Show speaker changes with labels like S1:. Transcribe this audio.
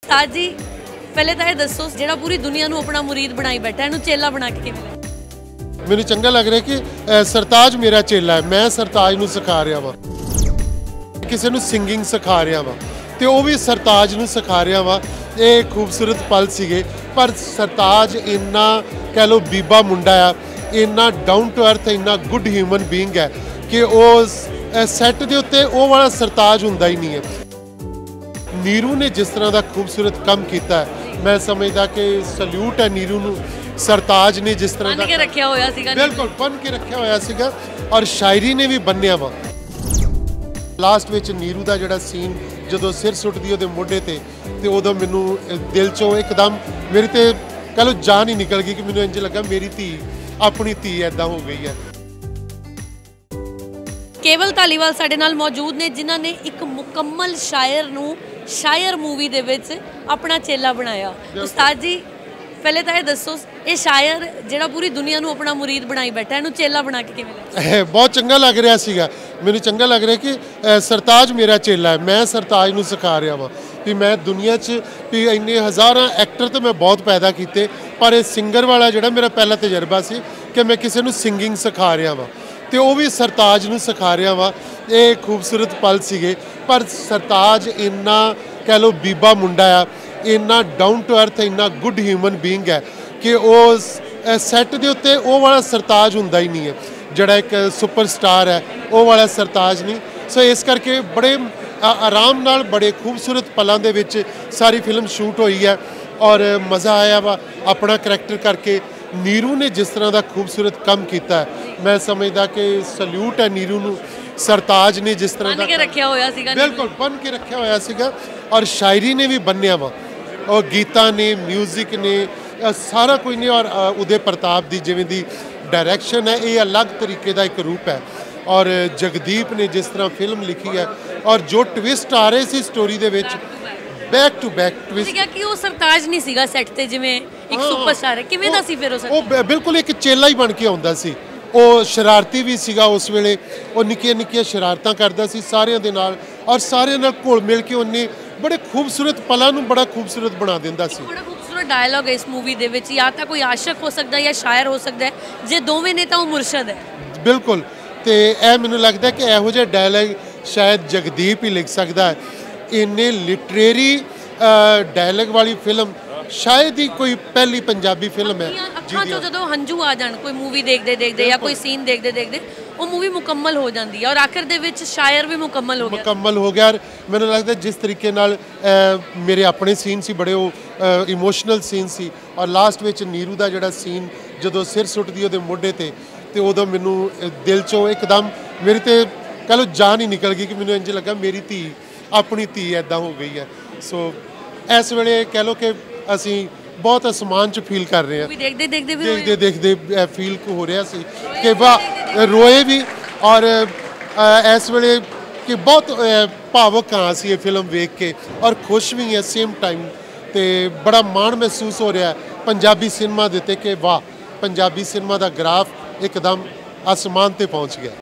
S1: उस्ताद जी पहले तो ये दसो ਜਿਹੜਾ पूरी दुनिया ਨੂੰ अपना मुरीद बनाई बैठा ਇਹਨੂੰ चेला बना के किवें
S2: ਮੈਨੂੰ ਚੰਗਾ ਲੱਗ ਰਿਹਾ ਕਿ ਸਰਤਾਜ ਮੇਰਾ ਚੇਲਾ ਹੈ। ਮੈਂ ਸਰਤਾਜ ਨੂੰ ਸਿਖਾ ਰਿਹਾ ਵਾਂ, ਕਿਸੇ ਨੂੰ ਸਿੰਗਿੰਗ ਸਿਖਾ ਰਿਹਾ ਵਾਂ ਤੇ ਉਹ ਵੀ ਸਰਤਾਜ ਨੂੰ ਸਿਖਾ ਰਿਹਾ ਵਾਂ। ਇਹ ਖੂਬਸੂਰਤ ਪਲ ਸੀਗੇ, ਪਰ ਸਰਤਾਜ ਇੰਨਾ ਕਹਿ ਲਓ ਬੀਬਾ ਮੁੰਡਾ ਆ, ਇੰਨਾ ਡਾਊਨ ਟੂ ਅਰਥ, ਇੰਨਾ ਗੁੱਡ ਹਿਊਮਨ ਬੀਇੰਗ ਹੈ ਕਿ ਉਹ ਸੈੱਟ ਦੇ ਉੱਤੇ ਉਹ ਵਾਲਾ ਸਰਤਾਜ ਹੁੰਦਾ ਹੀ ਨਹੀਂ ਹੈ। ਨੀਰੂ ਨੇ ਜਿਸ ਤਰ੍ਹਾਂ ਦਾ ਖੂਬਸੂਰਤ ਕੰਮ ਕੀਤਾ, ਮੈਂ ਸਮਝਦਾ ਕਿ ਸਲੂਟ ਹੈ ਨੀਰੂ ਨੂੰ। ਸਰਤਾਜ ਨੇ ਜਿਸ ਤਰ੍ਹਾਂ ਦਾ
S1: ਬੰਨ ਕੇ ਰੱਖਿਆ ਹੋਇਆ ਸੀਗਾ,
S2: ਬਿਲਕੁਲ ਬੰਨ ਕੇ ਰੱਖਿਆ ਹੋਇਆ ਸੀਗਾ, ਔਰ ਸ਼ਾਇਰੀ ਨੇ ਵੀ ਬੰਨਿਆ ਵਾ। ਲਾਸਟ ਵਿੱਚ ਨੀਰੂ ਦਾ ਜਿਹੜਾ ਸੀਨ ਜਦੋਂ ਸਿਰ ਸੁੱਟਦੀ ਉਹਦੇ ਮੋਢੇ ਤੇ ਉਦੋਂ ਮੈਨੂੰ ਦਿਲ ਚੋਂ ਇੱਕਦਮ ਮੇਰੀ ਤੇ ਕਹਿ ਲਓ ਜਾਨ ਹੀ ਨਿਕਲ ਗਈ ਕਿ ਮੈਨੂੰ ਇੰਜ ਲੱਗਾ ਮੇਰੀ ਧੀ, ਆਪਣੀ ਧੀ ਐਦਾਂ ਹੋ ਗਈ ਹੈ।
S1: ਕੇਵਲ ਧਾਲੀਵਾਲ ਸਾਡੇ ਨਾਲ ਮੌਜੂਦ ਨੇ, ਜਿਨ੍ਹਾਂ ਨੇ ਇੱਕ ਮੁਕੰਮਲ ਸ਼ਾਇਰ ਨੂੰ ਸ਼ਾਇਰ ਮੂਵੀ ਦੇ ਵਿੱਚ ਆਪਣਾ ਚੇਲਾ ਬਣਾਇਆ। ਉਸਤਾਦ ਜੀ ਪਹਿਲੇ ਤਾਂ ਇਹ ਦੱਸੋ, ਇਹ ਸ਼ਾਇਰ ਜਿਹੜਾ ਪੂਰੀ ਦੁਨੀਆ ਨੂੰ ਆਪਣਾ ਮੁਰੀਦ ਬਣਾਈ ਬੈਠਾ, ਇਹਨੂੰ ਚੇਲਾ ਬਣਾ ਕੇ ਕਿਵੇਂ ਲੱਗਦਾ?
S2: ਬਹੁਤ ਚੰਗਾ ਲੱਗ ਰਿਹਾ ਸੀਗਾ, ਮੈਨੂੰ ਚੰਗਾ ਲੱਗ ਰਿਹਾ ਕਿ ਸਰਤਾਜ ਮੇਰਾ ਚੇਲਾ ਹੈ। ਮੈਂ ਸਰਤਾਜ ਨੂੰ ਸਿਖਾ ਰਿਹਾ ਵਾਂ ਵੀ ਮੈਂ ਦੁਨੀਆ 'ਚ ਵੀ ਇੰਨੇ ਹਜ਼ਾਰਾਂ ਐਕਟਰ ਤਾਂ ਮੈਂ ਬਹੁਤ ਪੈਦਾ ਕੀਤੇ, ਪਰ ਇਹ ਸਿੰਗਰ ਵਾਲਾ ਜਿਹੜਾ ਮੇਰਾ ਪਹਿਲਾ ਤਜਰਬਾ ਸੀ ਕਿ ਮੈਂ ਕਿਸੇ ਨੂੰ ਸਿੰਗਿੰਗ ਸਿਖਾ ਰਿਹਾ ਵਾਂ ਤੇ ਉਹ ਵੀ ਸਰਤਾਜ ਨੂੰ ਸਿਖਾ ਰਿਹਾ ਵਾਂ। ਇਹ ਖੂਬਸੂਰਤ ਪਲ ਸੀਗੇ, ਪਰ ਸਰਤਾਜ ਇੰਨਾ ਕਹਿ ਲਓ ਬੀਬਾ ਮੁੰਡਾ ਆ, ਇੰਨਾ ਡਾਊਨ ਟੂ ਅਰਥ, ਇੰਨਾ ਗੁੱਡ ਹਿਊਮਨ ਬੀਇੰਗ ਹੈ ਕਿ ਉਹ ਸੈੱਟ ਦੇ ਉੱਤੇ ਉਹ ਵਾਲਾ ਸਰਤਾਜ ਹੁੰਦਾ ਹੀ ਨਹੀਂ ਹੈ ਜਿਹੜਾ ਇੱਕ ਸੁਪਰਸਟਾਰ ਹੈ, ਉਹ ਵਾਲਾ ਸਰਤਾਜ ਨਹੀਂ। ਸੋ ਇਸ ਕਰਕੇ ਬੜੇ ਆਰਾਮ ਨਾਲ ਬੜੇ ਖੂਬਸੂਰਤ ਪਲਾਂ ਦੇ ਵਿੱਚ ਸਾਰੀ ਫਿਲਮ ਸ਼ੂਟ ਹੋਈ ਹੈ ਔਰ ਮਜ਼ਾ ਆਇਆ ਵਾ ਆਪਣਾ ਕਰੈਕਟਰ ਕਰਕੇ। ਨੀਰੂ ਨੇ ਜਿਸ ਤਰ੍ਹਾਂ ਦਾ ਖੂਬਸੂਰਤ ਕੰਮ ਕੀਤਾ, ਮੈਂ ਸਮਝਦਾ ਕਿ ਸਲੂਟ ਹੈ ਨੀਰੂ ਨੂੰ। ਸਰਤਾਜ ਨੇ ਜਿਸ ਤਰ੍ਹਾਂ ਦਾ
S1: ਬੰਨ ਕੇ ਰੱਖਿਆ ਹੋਇਆ ਸੀਗਾ,
S2: ਬਿਲਕੁਲ ਬੰਨ ਕੇ ਰੱਖਿਆ ਹੋਇਆ ਸੀਗਾ, ਔਰ ਸ਼ਾਇਰੀ ਨੇ ਵੀ ਬੰਨਿਆ ਵਾ, ਔਰ ਗੀਤਾਂ ਨੇ, ਮਿਊਜ਼ਿਕ ਨੇ, ਸਾਰਾ ਕੁਝ ਨੇ। ਔਰ ਉਦੇ ਪ੍ਰਤਾਪ ਦੀ ਜਿਵੇਂ ਦੀ ਡਾਇਰੈਕਸ਼ਨ ਹੈ, ਇਹ ਅਲੱਗ ਤਰੀਕੇ ਦਾ ਇੱਕ ਰੂਪ ਹੈ। ਔਰ ਜਗਦੀਪ ਨੇ ਜਿਸ ਤਰ੍ਹਾਂ ਫਿਲਮ ਲਿਖੀ ਹੈ, ਔਰ ਜੋ ਟਵਿਸਟ ਆ ਰਹੇ ਸੀ ਸਟੋਰੀ ਦੇ ਵਿੱਚ, ਬੈਕ ਟੂ ਬੈਕ ਟਵਿਸਟ
S1: ਸੀਗਾ ਕਿ ਉਹ ਸਰਤਾਜ ਨਹੀਂ ਸੀਗਾ ਸੈੱਟ ਤੇ ਜਿਵੇਂ ਇੱਕ ਸੁਪਰਸਟਾਰ ਹੈ। ਕਿਵੇਂ ਦਾ ਸੀ ਫਿਰ ਉਹ
S2: ਬਿਲਕੁਲ ਇੱਕ ਚੇਲਾ ਹੀ ਬਣ ਕੇ ਆਉਂਦਾ ਸੀ। ਉਹ ਸ਼ਰਾਰਤੀ ਵੀ ਸੀਗਾ ਉਸ ਵੇਲੇ, ਉਹ ਨਿੱਕੀਆਂ ਨਿੱਕੀਆਂ ਸ਼ਰਾਰਤਾਂ ਕਰਦਾ ਸੀ ਸਾਰਿਆਂ ਦੇ ਨਾਲ, ਔਰ ਸਾਰਿਆਂ ਨਾਲ ਘੁਲ ਮਿਲ ਕੇ ਉਹਨੇ ਬੜੇ ਖੂਬਸੂਰਤ ਪਲਾਂ ਨੂੰ ਬੜਾ ਖੂਬਸੂਰਤ ਬਣਾ ਦਿੰਦਾ ਸੀ।
S1: ਬੜਾ ਖੂਬਸੂਰਤ ਡਾਇਲੌਗ ਹੈ ਇਸ ਮੂਵੀ ਦੇ ਵਿੱਚ, ਜਾਂ ਤਾਂ ਕੋਈ ਆਸ਼ਿਕ ਹੋ ਸਕਦਾ ਜਾਂ ਸ਼ਾਇਰ ਹੋ ਸਕਦਾ ਹੈ, ਜੇ ਦੋਵੇਂ ਨੇ ਤਾਂ ਉਹ ਮੁਰਸ਼ਦ ਹੈ।
S2: ਬਿਲਕੁਲ, ਤੇ ਇਹ ਮੈਨੂੰ ਲੱਗਦਾ ਕਿ ਇਹੋ ਜਿਹੇ ਡਾਇਲੌਗ ਸ਼ਾਇਦ ਜਗਦੀਪ ਹੀ ਲਿਖ ਸਕਦਾ ਹੈ। ਇੰਨੇ ਲਿਟਰੇਰੀ ਡਾਇਲੌਗ ਵਾਲੀ ਫਿਲਮ ਸ਼ਾਇਦ ਹੀ ਕੋਈ ਪਹਿਲੀ ਪੰਜਾਬੀ ਫਿਲਮ ਹੈ।
S1: ਅੱਖਾਂ 'ਚੋਂ ਜਦੋਂ ਹੰਝੂ ਆ ਜਾਣ ਕੋਈ ਮੂਵੀ ਦੇਖਦੇ ਦੇਖਦੇ ਜਾਂ ਕੋਈ ਸੀਨ ਦੇਖਦੇ ਦੇਖਦੇ, ਉਹ ਮੂਵੀ ਮੁਕੰਮਲ ਹੋ ਜਾਂਦੀ ਹੈ। ਔਰ ਆਖਿਰ ਦੇ ਵਿੱਚ ਸ਼ਾਇਰ ਵੀ ਮੁਕੰਮਲ ਹੋ ਗਿਆ। ਮੈਨੂੰ ਲੱਗਦਾ ਜਿਸ ਤਰੀਕੇ ਨਾਲ ਮੇਰੇ ਆਪਣੇ ਸੀਨ ਸੀ, ਬੜੇ ਉਹ ਇਮੋਸ਼ਨਲ ਸੀਨ ਸੀ, ਔਰ ਲਾਸਟ ਵਿੱਚ ਨੀਰੂ ਦਾ ਜਿਹੜਾ ਸੀਨ ਜਦੋਂ ਸਿਰ ਸੁੱਟਦੀ ਉਹਦੇ ਮੋਢੇ ਤੇ ਉਦੋਂ ਮੈਨੂੰ ਦਿਲ ਚੋਂ ਇੱਕਦਮ ਮੇਰੀ ਤੇ ਕਹਿ ਲਓ ਜਾਨ ਹੀ ਨਿਕਲ ਗਈ ਕਿ ਮੈਨੂੰ ਇੰਜ ਲੱਗਾ ਮੇਰੀ ਧੀ, ਆਪਣੀ ਧੀ ਐਦਾਂ ਹੋ ਗਈ ਹੈ। ਸੋ ਇਸ ਵੇਲੇ ਕਹਿ ਲਓ ਕਿ ਅਸੀਂ ਬਹੁਤ ਅਸਮਾਨ 'ਚ ਫੀਲ ਕਰ ਰਹੇ ਹਾਂ। ਦੇਖਦੇ ਫੀਲ ਹੋ ਰਿਹਾ ਸੀ ਕਿ ਵਾਹ, ਰੋਏ ਵੀ, ਔਰ ਇਸ ਵੇਲੇ ਕਿ ਬਹੁਤ ਭਾਵੁਕ ਹਾਂ ਅਸੀਂ ਇਹ ਫਿਲਮ ਵੇਖ ਕੇ, ਔਰ ਖੁਸ਼ ਵੀ ਹਾਂ ਸੇਮ ਟਾਈਮ। ਤੇ ਬੜਾ ਮਾਣ ਮਹਿਸੂਸ ਹੋ ਰਿਹਾ ਪੰਜਾਬੀ ਸਿਨੇਮਾ ਦੇ ਉੱਤੇ ਕਿ ਵਾਹ, ਪੰਜਾਬੀ ਸਿਨੇਮਾ ਦਾ ਗ੍ਰਾਫ ਇੱਕਦਮ ਅਸਮਾਨ 'ਤੇ ਪਹੁੰਚ ਗਿਆ।